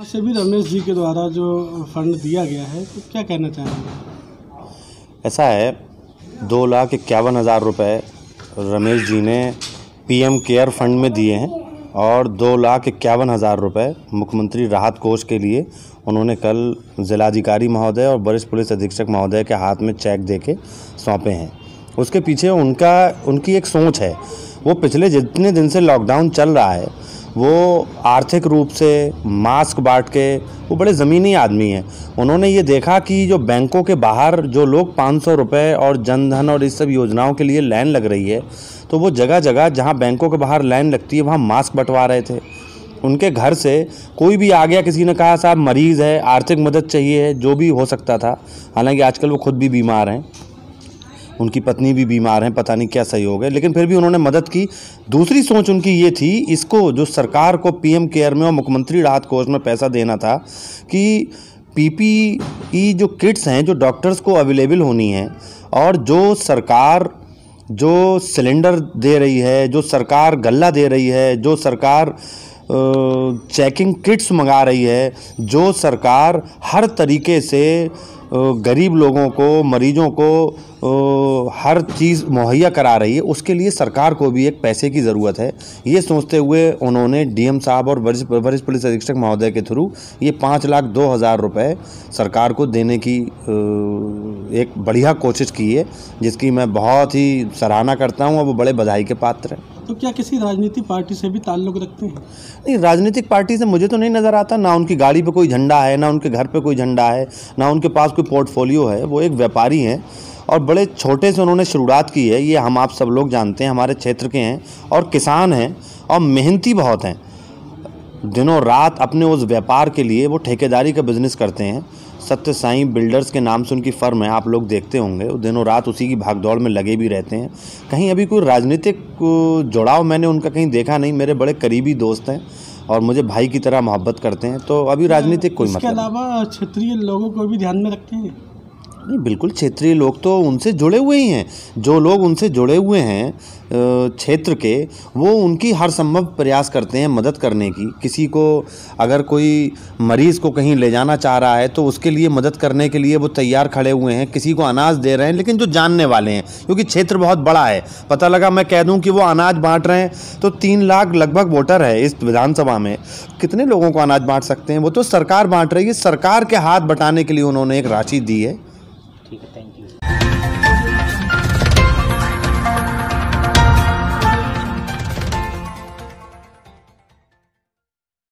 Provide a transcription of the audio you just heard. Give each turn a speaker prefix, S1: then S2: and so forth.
S1: से भी रमेश जी के द्वारा जो फंड दिया गया है, तो क्या कहना चाहेंगे?
S2: ऐसा है, 2,51,000 रुपये रमेश जी ने पीएम केयर फंड में दिए हैं और 2,51,000 रुपये मुख्यमंत्री राहत कोष के लिए उन्होंने कल जिलाधिकारी महोदय और वरिष्ठ पुलिस अधीक्षक महोदय के हाथ में चेक देके सौंपे हैं। उसके पीछे उनकी एक सोच है। वो पिछले जितने दिन से लॉकडाउन चल रहा है, वो आर्थिक रूप से मास्क बांट के, वो बड़े ज़मीनी आदमी हैं। उन्होंने ये देखा कि जो बैंकों के बाहर जो लोग 500 रुपये और जनधन और इस सब योजनाओं के लिए लाइन लग रही है, तो वो जगह जगह जहाँ बैंकों के बाहर लाइन लगती है वहाँ मास्क बंटवा रहे थे। उनके घर से कोई भी आ गया, किसी ने कहा साहब मरीज़ है, आर्थिक मदद चाहिए है, जो भी हो सकता था। हालांकि आजकल वो खुद भी बीमार हैं, उनकी पत्नी भी बीमार हैं, पता नहीं क्या सहयोग है, लेकिन फिर भी उन्होंने मदद की। दूसरी सोच उनकी ये थी, इसको जो सरकार को पीएम केयर में और मुख्यमंत्री राहत कोष में पैसा देना था कि पीपीई जो किट्स हैं जो डॉक्टर्स को अवेलेबल होनी हैं, और जो सरकार जो सिलेंडर दे रही है, जो सरकार गल्ला दे रही है, जो सरकार चेकिंग किट्स मंगा रही है, जो सरकार हर तरीके से गरीब लोगों को, मरीजों को हर चीज़ मुहैया करा रही है, उसके लिए सरकार को भी एक पैसे की ज़रूरत है। ये सोचते हुए उन्होंने डीएम साहब और वरिष्ठ पुलिस अधीक्षक महोदय के थ्रू ये 5,02,000 रुपये सरकार को देने की एक बढ़िया कोशिश की है, जिसकी मैं बहुत ही सराहना करता हूँ और वो बड़े बधाई के पात्र हैं।
S1: तो क्या किसी राजनीतिक पार्टी से भी ताल्लुक़ रखते हैं?
S2: नहीं, राजनीतिक पार्टी से मुझे तो नहीं नज़र आता। ना उनकी गाड़ी पे कोई झंडा है, ना उनके घर पे कोई झंडा है, ना उनके पास कोई पोर्टफोलियो है। वो एक व्यापारी हैं और बड़े छोटे से उन्होंने शुरुआत की है। ये हम आप सब लोग जानते हैं, हमारे क्षेत्र के हैं और किसान हैं और मेहनती बहुत हैं। दिनों रात अपने उस व्यापार के लिए वो ठेकेदारी का बिज़नेस करते हैं। सत्य साईं बिल्डर्स के नाम से उनकी फर्म है, आप लोग देखते होंगे। वो दिनों रात उसी की भागदौड़ में लगे भी रहते हैं। कहीं अभी कोई राजनीतिक जुड़ाव मैंने उनका कहीं देखा नहीं। मेरे बड़े करीबी दोस्त हैं और मुझे भाई की तरह मोहब्बत करते हैं, तो अभी राजनीतिक कोई मतलब।
S1: इसके अलावा क्षेत्रीय लोगों को भी ध्यान में रखते हैं?
S2: नहीं, बिल्कुल क्षेत्रीय लोग तो उनसे जुड़े हुए ही हैं। जो लोग उनसे जुड़े हुए हैं क्षेत्र के, वो उनकी हर संभव प्रयास करते हैं मदद करने की। किसी को अगर कोई मरीज़ को कहीं ले जाना चाह रहा है तो उसके लिए मदद करने के लिए वो तैयार खड़े हुए हैं। किसी को अनाज दे रहे हैं, लेकिन जो जानने वाले हैं, क्योंकि क्षेत्र बहुत बड़ा है। पता लगा मैं कह दूं कि वो अनाज बांट रहे हैं तो 3 लाख लगभग वोटर है इस विधानसभा में, कितने लोगों को अनाज बांट सकते हैं? वो तो सरकार बांट रही है। सरकार के हाथ बटाने के लिए उन्होंने एक राशि दी है।
S3: ठीक है, थैंक यू।